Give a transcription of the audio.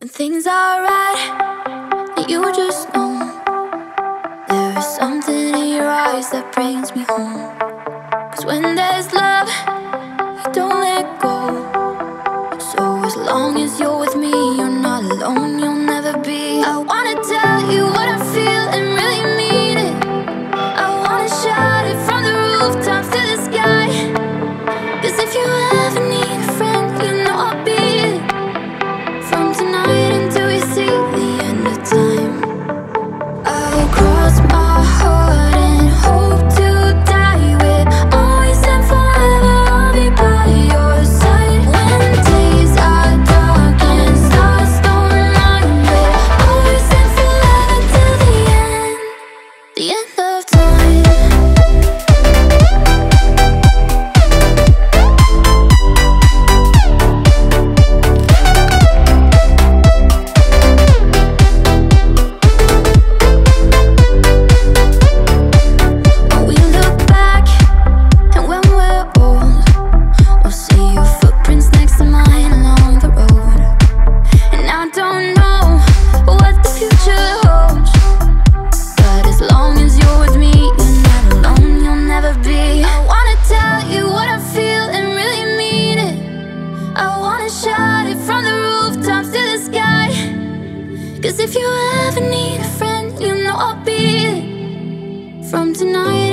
When things are right, you just know there is something in your eyes that brings me home. 'Cause when there's love, you don't let go. So as long as you're with me, you're not alone, you'll never be. I wanna tell you what I feel and really mean it. I wanna shout it from the rooftops to the sky. 'Cause if you ever need a friend, you know I'll be it. From tonight until we see the end of time, I'll cross my heart and hope to die with. Always and forever, I'll be by your side. When days are dark and stars don't mind it. Always and forever till the end of time. Shout it from the rooftops to the sky. 'Cause if you ever need a friend, you know I'll be it. From tonight